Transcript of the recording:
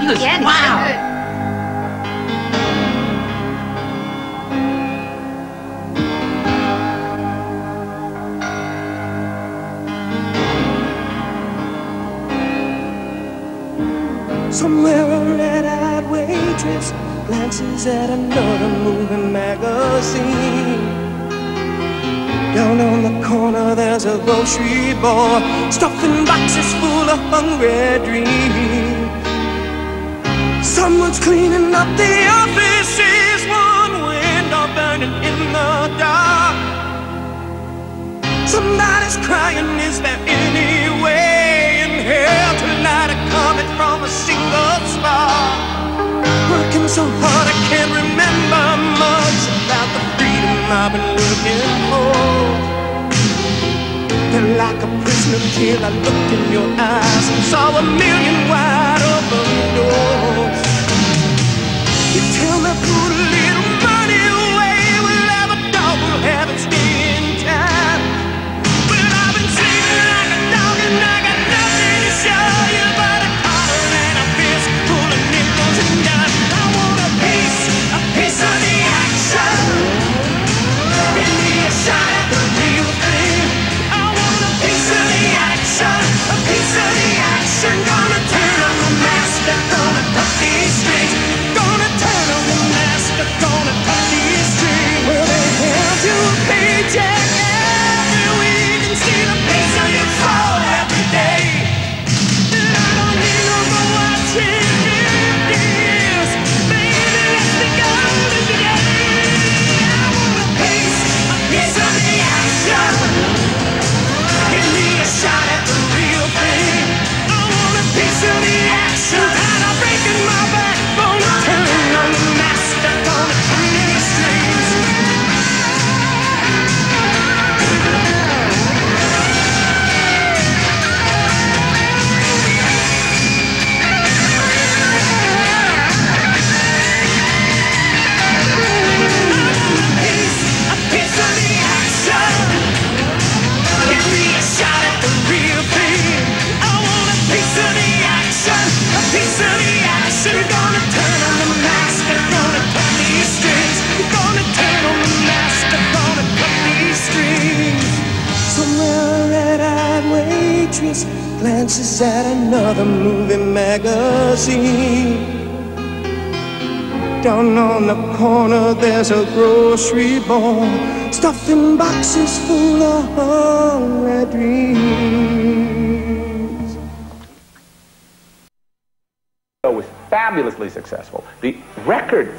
goodness. Again, wow. Somewhere a red-eyed waitress glances at another moving magazine. Down on the corner there's a grocery boy stuffing boxes full of hungry dreams. Someone's cleaning up the offices, one window burning in the dark. Somebody's crying, is there any way in hell to light a comet from a single spark? Working so hard I can't remember much about the freedom I've been looking for. Felt like a prisoner till I looked in your eyes and saw a million wide open doors. You tell me put a little money away, we'll have a dog, we'll have it stay in time. Well, I've been sleeping like a dog and I got nothing to show you but a collar and a fist full of nickels and dimes. I want a piece of the action. Give me a shot at the real thing. I want a piece of the action, a piece of the action. Gonna turn on the master, gonna cut these strings. Gonna turn on the master, gonna cut these strings. Well, they hand you a paycheck every week and steal a piece of your soul every day. And I don't need no more watching 50 years. Baby, let's be golden today. I want a piece of the action. Give me a shot at the real thing. I want a piece of the action. Tired of breaking my back. Gonna turn on the master. Gonna cut these strings. A piece of the action. Give me a shot at the real thing. I want a piece of the action, a piece of the action. Gonna turn on the master, gonna cut these strings. Gonna turn on the master, gonna cut these strings. Somewhere a red-eyed waitress glances at another movie magazine. Down on the corner there's a grocery boy stuffing boxes full of hungry dreams. It was fabulously successful. The record